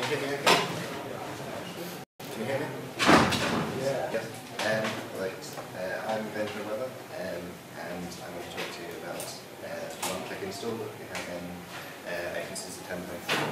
hear me okay? Can you hear me? Yeah. Yes. Right. I'm Benjamin Weber, and I'm going to talk to you about one-click install that we have in agencies of 10.4.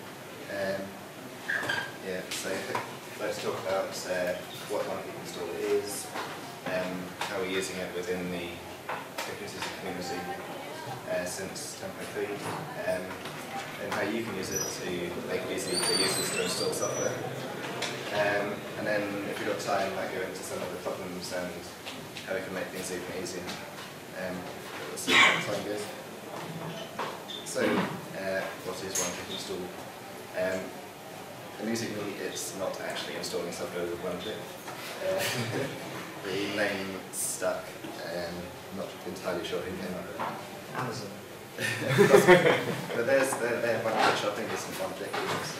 Yeah, so let's talk about what one-click install is, how we're using it within the agencies community since 10.3, and how you can use it to make it easy for users to install software. And then, if we've got time, I might go into some of the problems and how we can make things even easier. We'll see how time goes. So, what is one-click install? Amusingly, it's not actually installing software with one click. The name stuck. I'm not entirely sure who came up with it. Amazon. But their one-click shopping isn't one-click.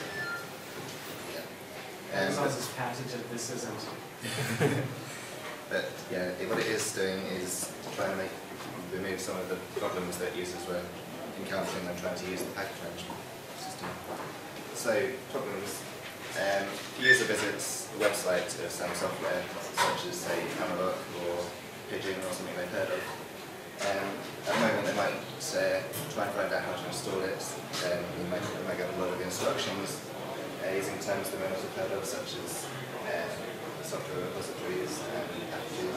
Amazon's this package that this isn't. But yeah, what it is doing is to try and remove some of the problems that users were encountering when trying to use the package management system. So, problems. The user visits the website of some software, such as, say, Hammerlock or Pigeon or something they've heard of. At the moment, they might try and find out how to install it. You might get a lot of instructions using terms they may not have heard of, such as software repositories and packages.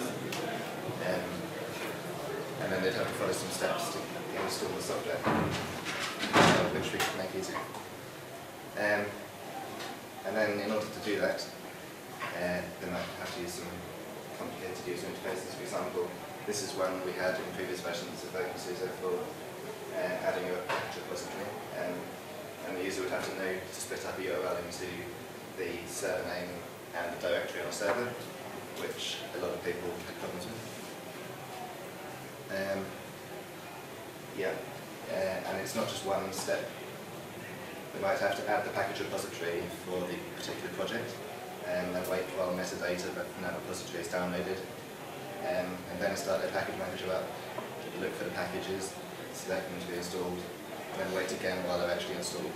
And then they'd have to follow some steps to install the software, which we can make easier. And then in order to do that, they might have to use some complicated user interfaces. For example, this is one we had in previous versions of OpenSUSE for adding a package repository. And the user would have to know to split up a URL into the server name and the directory on a server, which a lot of people had problems with. And it's not just one step. We might have to add the package repository for the particular project, and wait while metadata from that repository is downloaded, and then start a package manager up, look for the packages, select them to be installed, and then wait again while they're actually installed.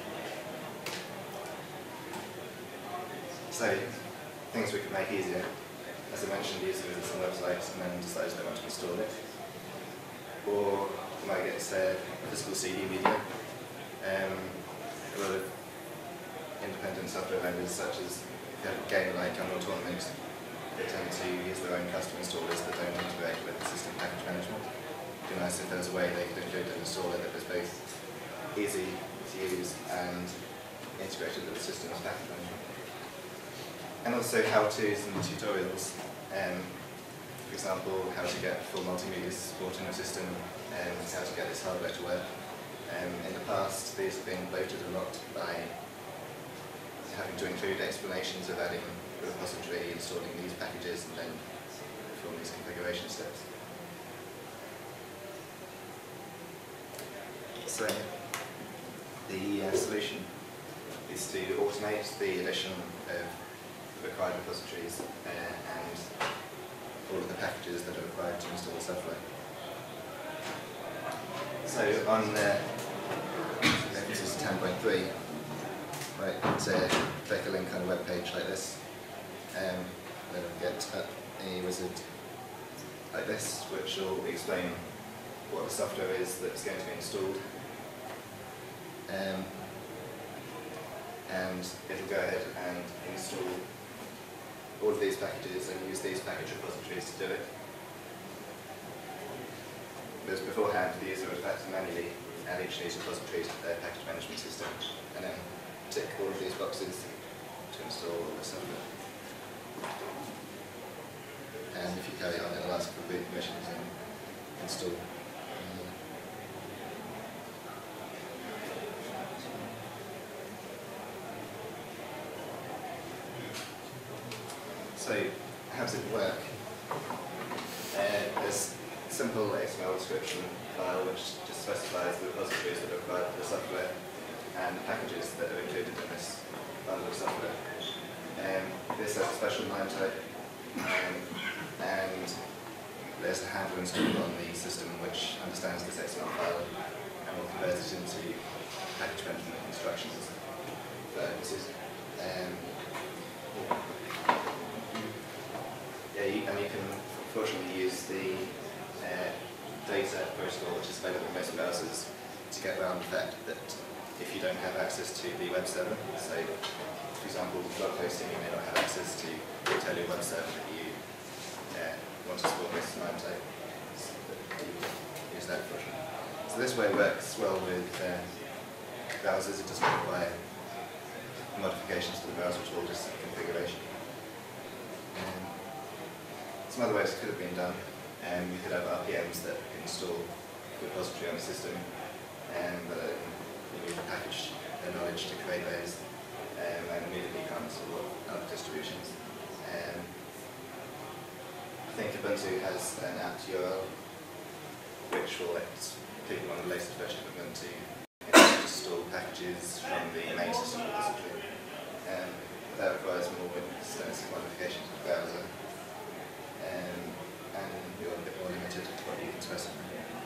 So, things we could make easier. As I mentioned, users visit some websites and then decides they want to install it. Or you might get a physical CD media. A lot of independent software vendors, such as if you have a game like Unreal Tournament, they tend to use their own custom installers that don't integrate with system package management. It'd be nice if there was a way they could include an installer that was both easy to use and integrated with the system's package management. And also how-tos and tutorials. For example, how to get full multimedia support in your system and how to get this hardware to work. In the past, these have been bloated a lot by having to include explanations of adding a repository, installing these packages, and then perform these configuration steps. So, the solution is to automate the addition of required repositories and all of the packages that are required to install the software. So on this is 10.3, right, click a link on a web page like this, then we'll get a wizard like this, which will explain what the software is that's going to be installed. And it'll go ahead and install all of these packages and use these package repositories to do it. Whereas beforehand, the user would have to manually add each of these repositories to their package management system and then tick all of these boxes to install all the software. And if you carry on, it'll ask for boot permissions and install. So, how does it work? There's a simple XML description file which just specifies the repositories that are required for the software and the packages that are included in this bundle of software. This has a special MIME type, and there's a handler installed on the system which understands this XML file and will convert it into package management instructions for purposes. unfortunately use the data protocol which is available in most browsers to get around the fact that if you don't have access to the web server, so for example blog posting, you may not have access to tell your web server that you want to store most of the time, so you use that version. So this way works well with browsers. It doesn't require modifications to the browser at all, just configuration. Some other ways it could have been done. You could have RPMs that install the repository on the system, but you need to package the knowledge to create those, and immediately can't support other distributions. I think Ubuntu has an apt URL which will let people on the latest version of Ubuntu install packages from the main system repository. That requires more extensive modifications of the browser, and you're a bit more limited to what you can specify.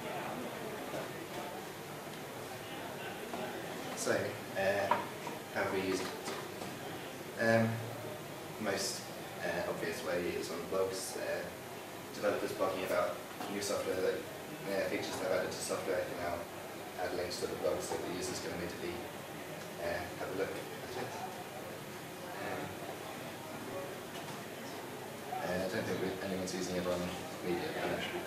So, how have we used it? Most obvious way is on blogs. Developers blogging about new software, features they've added to software, can now add links to the blog so the users can immediately have a look at it. I don't think anyone's using it on media, actually.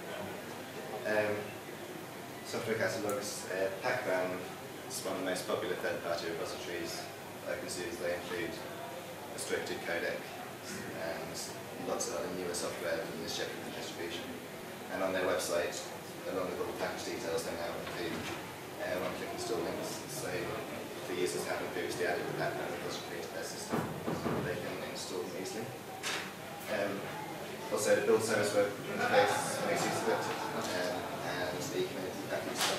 Software catalogs, Packbound is one of the most popular third-party repositories. OpenSUSE, they include restricted codec and lots of other newer software in this scheduling distribution. And on their website, along with all the package details, they now include one-click install links. So if the users haven't previously added the Packbound repository to their system, they can install them easily. Also, the build service web interface makes use of it, and the community package stuff.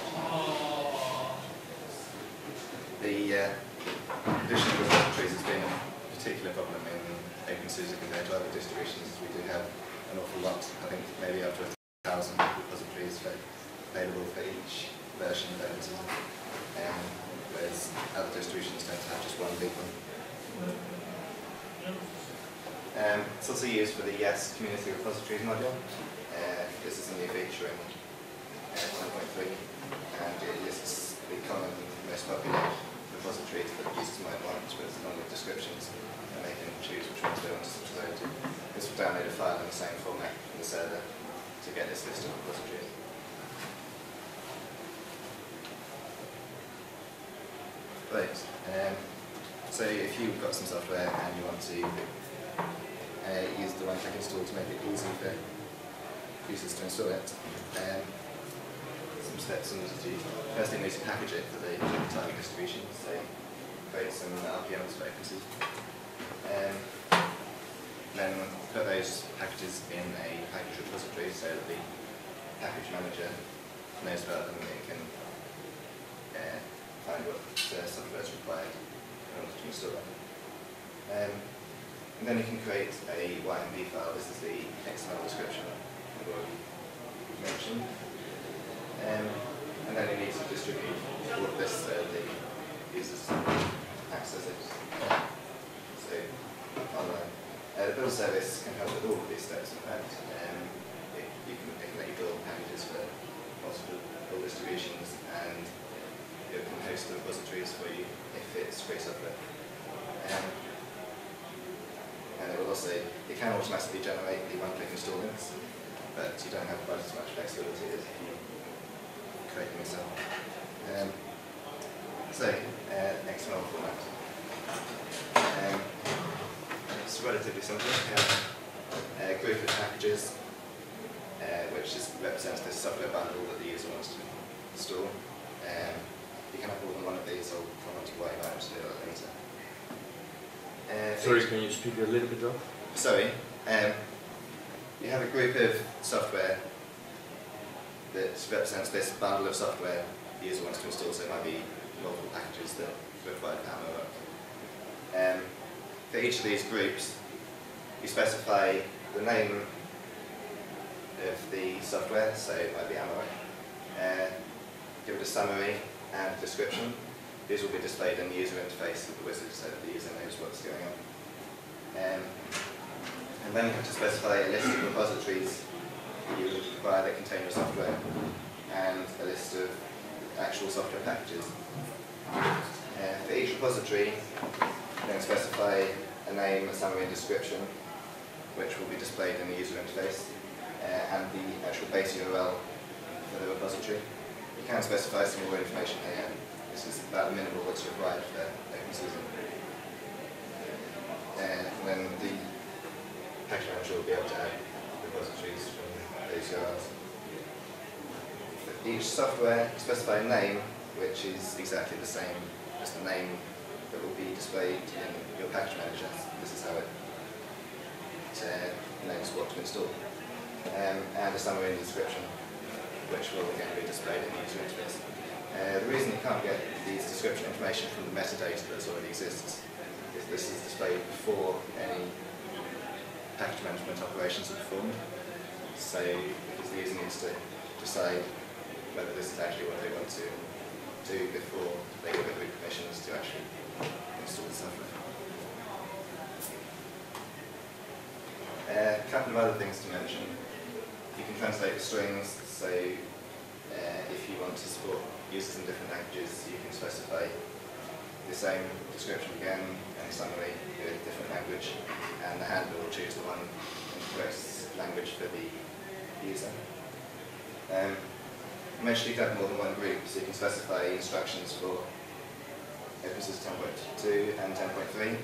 The addition of repositories has been a particular problem in OpenSUSE compared to other distributions. We do have an awful lot, I think maybe up to 1,000 repositories available for each version of OpenSUSE, whereas other distributions tend to have just one big one. It's also used for the YES Community Repositories module. This is a new feature in 1.3, and it lists the common, most popular repositories that users might want with longer descriptions, and they can choose which ones they want to subscribe to. This will download a file in the same format from the server to get this list of repositories. Right. So if you've got some software and you want to use the one-click install to make it easy for users to install it, some steps on to do. First thing we need to package it for the target distribution, so create some RPMs for OpenSUSE. Then put those packages in a package repository so that the package manager knows about them and it can find what software is required in order to install it. And then you can create a YMB file. This is the XML description I've already mentioned. And then you need to distribute all of this so the users access it. So online. The build service can help with all of these steps, in fact. It can let you build packages for multiple build distributions, and it can host the repositories for you if it's free software. And it will also, it can automatically generate the one-click install links, but you don't have quite as much flexibility as if you create them yourself. XML format. It's relatively simple. You have a group of packages, which represents the software bundle that the user wants to install. You can have more than one of these. I'll come on to why you might want to do that later. Sorry, can you speak a little bit up? Sorry. You have a group of software that represents this bundle of software the user wants to install, so it might be multiple packages that require power. For each of these groups, you specify the name of the software, so it might be Amaranth. Give it a summary and description. These will be displayed in the user interface of the wizard so that the user knows what's going on. And then you have to specify a list of repositories you would require that contain your software, and a list of actual software packages. For each repository, you then specify a name, a summary, and description, which will be displayed in the user interface, and the actual base URL for the repository. You can specify some more information here. This is about the minimal that's required for OpenSUSE. And then the package manager will be able to add repositories from those URLs. For each software, specify a name, which is exactly the same as the name that will be displayed in your package manager. This is how it names what to install. And a summary and description, which will again be displayed in the user interface. The reason you can't get these description information from the metadata that already exists is this is displayed before any package management operations are performed. So because the user needs to decide whether this is actually what they want to do before they give it permissions to actually install the software. A couple of other things to mention. You can translate the strings, so if you want to support users in different languages, you can specify the same description again and summary in a different language, and the handler will choose the one in the correct language for the user. Mention you can have more than one group, so you can specify instructions for OpenSUSE 10.2 and 10.3.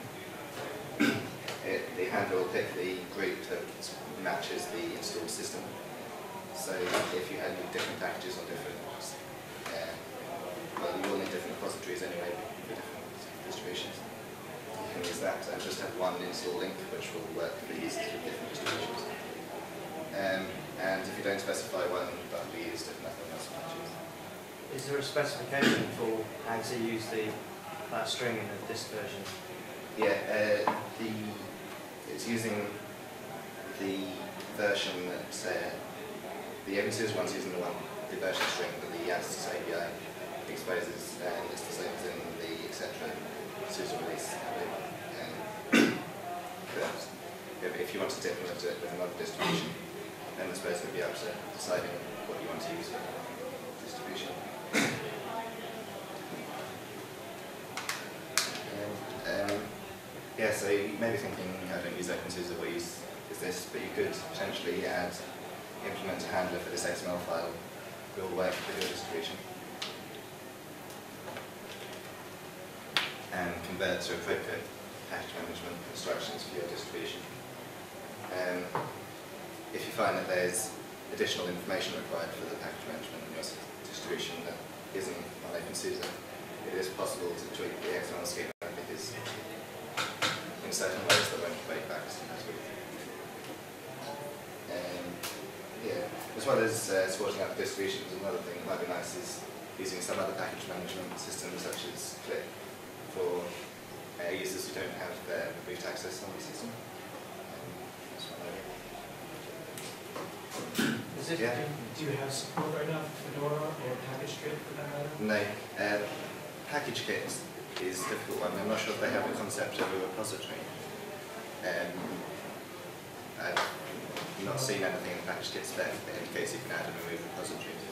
The handler will pick the group that matches the installed system. So if you had different packages on different, well, you will need different repositories anyway for different distributions. You can use that and just have one install link, which will work for the users with different distributions. And if you don't specify one, that will be used if nothing else matches. Is there a specification for how to use that string in the disk version? Yeah, it's using the version that the OpenSUSE one's using the version string that the Ansys API exposes, and it's the same as in the etc. SUSE release. But if you want to implement it with another distribution, then I suppose you'll be up to deciding what you want to use for distribution. Yeah, so you may be thinking, I don't use OpenSUSE, what use is this? But you could potentially implement a handler for this XML file that will work with your distribution and convert to appropriate package management instructions for your distribution. If you find that there's additional information required for the package management in your distribution that isn't on OpenSUSE, it is possible to tweak the XML schema because in certain ways that won't break back as well. Yeah, as well as sorting out the distributions, another thing that might be nice is using some other package management systems such as Click for users who don't have root access on the system. Do you have support right now for Fedora or PackageKit for that matter? No. PackageKit is a difficult one. I'm not sure if they have a concept of a repository. I've not seen anything in the PackageKit spec that indicates you can add and remove repositories.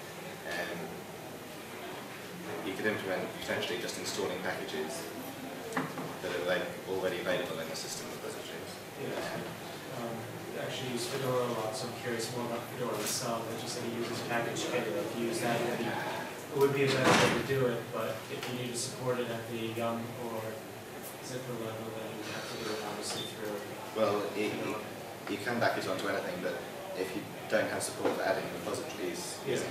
You could implement potentially just installing packages that are already available in the system repositories. Yeah. Actually use Fedora a lot, so I'm curious more about Fedora itself. It's just that it uses PackageKit. If you use that, it would be a better way to do it, but if you need to support it at the young or zipper level, then you have to do it obviously through. Well, you can package onto anything, but if you don't have support for adding repositories using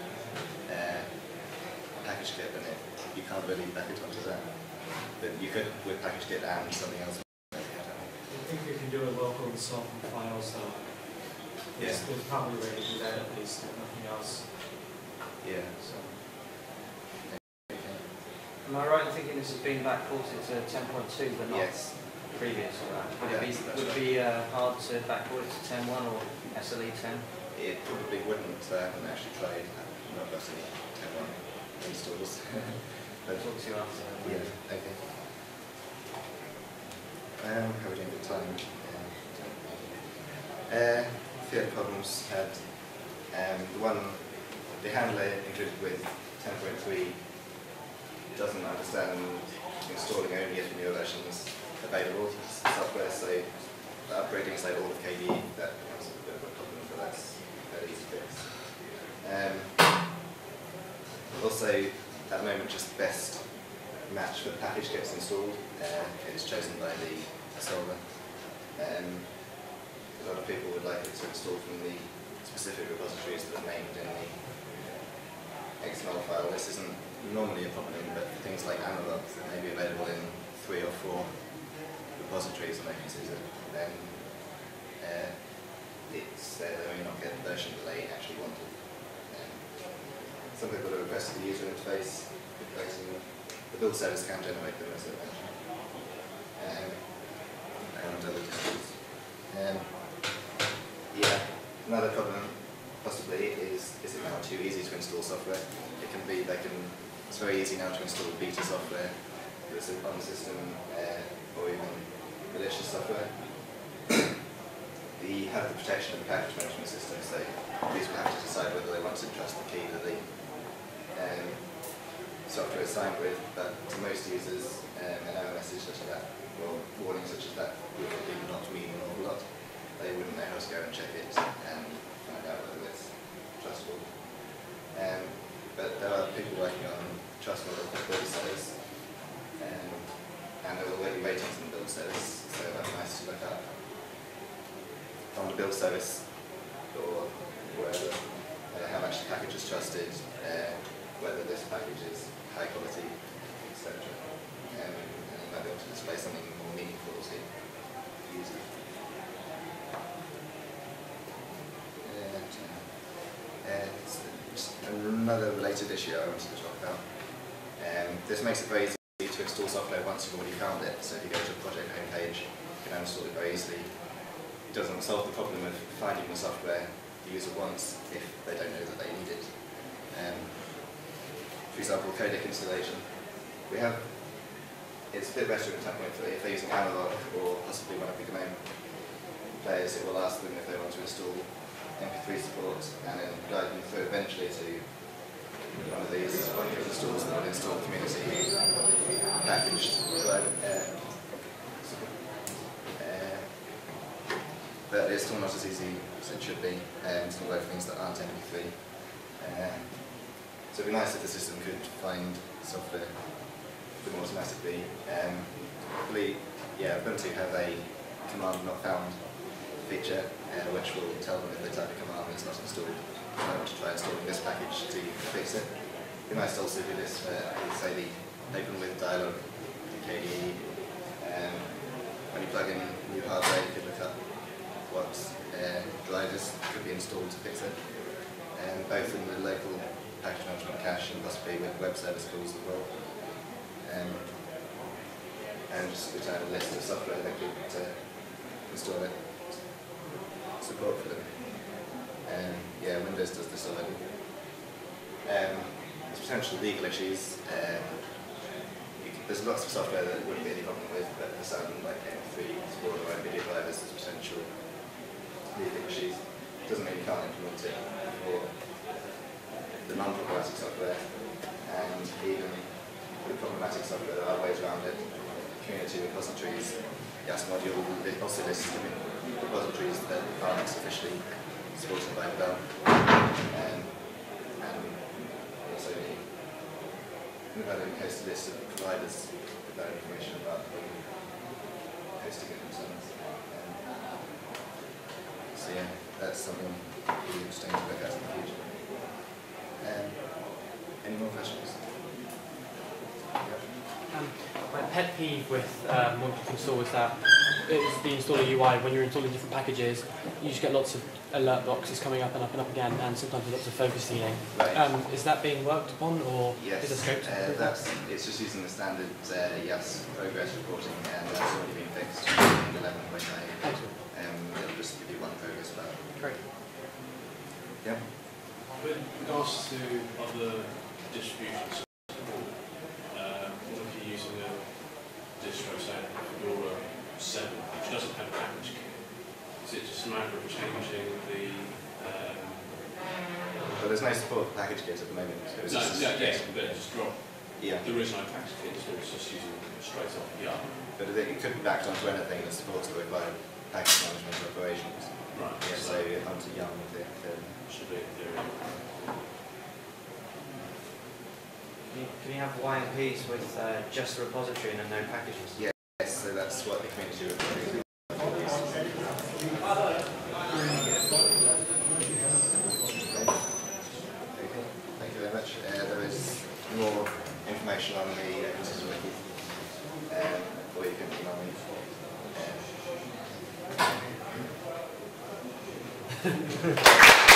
PackageKit, then you can't really package onto that. But you could with PackageKit and something else. I think you can do a local install from files, though. Yeah. There's probably a way to do that at least, if nothing else. Yeah. So. Am I right in thinking this has been backported to 10.2 but not previous to that? Would it be hard to backport it to 10.1 or SLE 10? It probably wouldn't. I haven't actually tried. I've not got any 10.1 installs. But talk to you after. Yeah, okay. How are we doing with time? A few other problems had the handler included with 10.3 doesn't understand installing only if newer versions available software, so upgrading say all of KDE, that becomes a bit of a problem, but that's fairly easy to fix. Also, at the moment, just the best match for the package gets installed. It's chosen by the solver. A lot of people would like it to install from the specific repositories that are named in the XML file. This isn't normally a problem, but for things like analogs that may be available in 3 or 4 repositories and they consider, then they may not get the version that they actually wanted. Some people have requested the user interface, the build service can generate them as I mentioned, and other issues. Yeah, another problem possibly is it now too easy to install software? It can be, it's very easy now to install beta software that's on the system, or even malicious software. You have the protection of the package management system, so users will have to decide whether they want to trust the key that the software is signed with, but to most users, an error message such as that, or warning such as that, would not mean an awful lot. They wouldn't know how to go and check it and find out whether it's trustable. But there are people working on trustable build service, and there are already ratings in the build service, so that's nice to look up on the build service or wherever how much the package is trusted, whether this package is high quality, etc. And you might be able to display something more meaningful to users. Another related issue I wanted to talk about. This makes it very easy to install software once you've already found it. So if you go to a project homepage, you can install it very easily. It doesn't solve the problem of finding the software the user wants if they don't know that they need it. For example, codec installation. It's a bit better in 10.3 if they're using analog or possibly one of the domain players. It will ask them if they want to install MP3 support and then guide them through eventually to one of these installs that will install community packaged. But it's still not as easy as it should be to install things that aren't MP3. So it'd be nice if the system could find software automatically. Ubuntu have a command not found feature, which will tell them if they type a command and it's not installed. I want to try installing this package to fix it. It'd be nice to also do this for, say, the Open With dialog in KDE. When you plug in new hardware, you could look up what drivers could be installed to fix it, both in the local package management cache and possibly with web service calls as well. And just return a list of software that could install it, support for them. Windows does this already. There's potential legal issues. There's lots of software that wouldn't be any problem with, but for some, like MP3 support or video drivers, there's potential legal issues. It doesn't mean you can't implement it for the non-problematic software, and even the problematic software, there are ways around it. Community repositories, YAS module, it also lists repositories that aren't officially supported by the and also we've had a host list of providers with that information about hosting it themselves. So yeah, that's something really interesting to look at in the future. Any more questions? My pet peeve with multi install is that it's the installer UI. When you're installing different packages, you just get lots of alert boxes coming up and up and up again, and sometimes lots of focus stealing. Right. Is that being worked upon, or yes, is there scope to improve that? it's just using the standard YAS progress reporting, and that's already been fixed in 11.9. It'll just give you one progress bar. Great. Yeah. With regards to other distributions, what if you're using a distro, say, Fedora 7, which doesn't have a package kit? Is it just a matter of changing the. But there's no support for package kits at the moment. So it's No, just, yes, but just drop. Yeah. There is no package kit, so it's just using straight off the yarn. But it could be backed onto anything that supports the required package management operations. Right. Yeah, so onto Yarn with it. Should be in theory. Can you have YMPs with just a repository and no packages? Yes, so that's what the community would do. Thank you very much. There is more information on the Consensus Wiki, or you can email me.